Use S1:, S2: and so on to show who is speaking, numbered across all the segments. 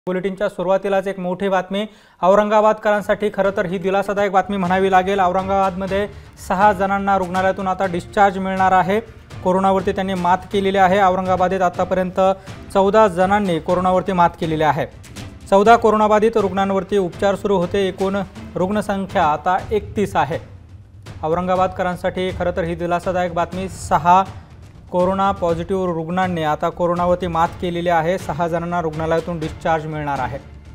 S1: बुलेटिनच्या सुरुवातीलाच एक मोठी बातमी औरंगाबादकरांसाठी खरं तर ही दिलासादायक बातमी म्हणावी लागेल। औरंगाबादमध्ये 6 जणांना रुग्णालयातून आता डिस्चार्ज मिळणार आहे। कोरोनावरती त्यांनी मात केलेली आहे। औरंगाबादेत आतापर्यंत 14 जणांनी कोरोनावरती मात केलेली आहे। 14 कोरोनाबाधित रुग्णांवरती उपचार सुरू होते। एकूण रुग्णसंख्या आता 31 आहे। औरंगाबादकरांसाठी खरं तर ही दिलासादायक बातमी 6 कोरोना पॉझिटिव्ह रुग्णांनी आता कोरोनावरती मात केलेली आहे। 6 जणांना रुग्णालयातून डिस्चार्ज मिळणार आहे।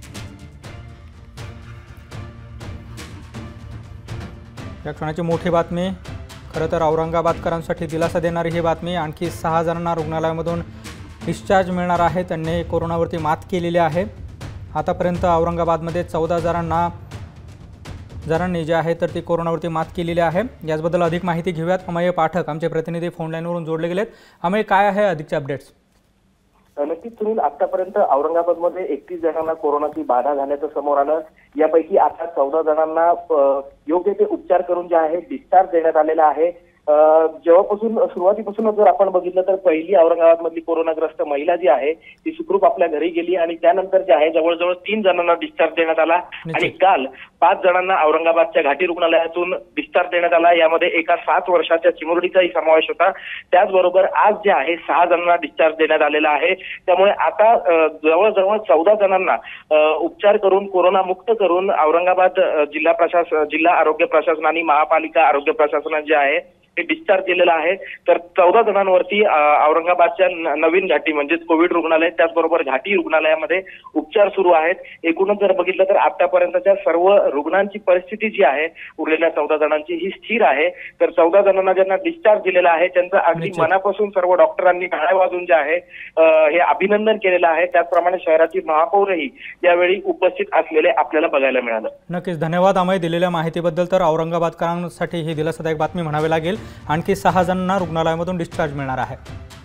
S1: या क्षणाची मोठी बातमी खरं तर औरंगाबादकरांसाठी दिलासा देणारी ही बातमी। आणखी 6 जणांना रुग्णालयामधून डिस्चार्ज मिळणार आहे। त्यांनी कोरोनावरती मात केलेली आहे। आतापर्यंत औरंगाबादमध्ये 14 जणांनी जे आहे तर ती कोरोनावरती मात केलेली आहे। याबद्दल अधिक माहिती घेऊयात। अमय पाठक आमचे प्रतिनिधी फोन लाईनवरून जोडले गेलेत। अमय, काय आहे अधिकचे अपडेट्स?
S2: नक्कीच सुनील, आतापर्यंत औरंगाबादमध्ये 31 जणांना कोरोनाची बाधा झाल्याचं समोर आलं। यापैकी आता 14 जणांना योग्य ते उपचार करून जे आहे डिस्चार्ज देण्यात आलेला आहे। जेव्हापासून सुरुवातीपासूनच जर आपण बघितलं तर पहिली औरंगाबादमधली कोरोनाग्रस्त महिला जी आहे ती सुखरूप आपल्या घरी गेली आणि त्यानंतर जे आहे जवळजवळ 3 जणांना डिस्चार्ज देण्यात आला आणि काल 5 जणांना औरंगाबादच्या घाटी रुग्णालयातून डिस्चार्ज देण्यात आला। यामध्ये एका 7 वर्षाच्या चिमुरडीचाही समावेश होता। त्याचबरोबर आज जे आहे 6 जणांना डिस्चार्ज देण्यात आलेला आहे। त्यामुळे आता जवळजवळ 14 जणांना उपचार करून कोरोनामुक्त करून औरंगाबाद जिल्हा आरोग्य प्रशासन आणि महापालिका आरोग्य प्रशासनाने जे आहे हे डिस्चार्ज केलेला आहे। तर 14 जणांवरती औरंगाबादच्या नवीन घाटी म्हणजेच कोविड रुग्णालय त्याचबरोबर घाटी रुग्णालयामध्ये उपचार सुरू आहेत। एकूणच जर बघितलं तर आतापर्यंतच्या सर्व रुग्णांची परिस्थिती जी आहे उरलेल्या 14 जणांची ही स्थिर आहे। तर 14 जणांना ज्यांना डिस्चार्ज दिलेला आहे त्यांचं अगदी मनापासून सर्व डॉक्टरांनी टाळ्या वाजवून जे आहे हे अभिनंदन केलेलं आहे। त्याचप्रमाणे शहराची महापौरही यावेळी उपस्थित असलेले आपल्याला बघायला मिळालं।
S1: नक्कीच धन्यवाद अमय दिलेल्या माहितीबद्दल। तर औरंगाबादकरांसाठी ही दिलासादायक बातमी म्हणावी लागेल। आणखी 6 जणांना रुग्णालयामधून डिस्चार्ज मिळणार आहे।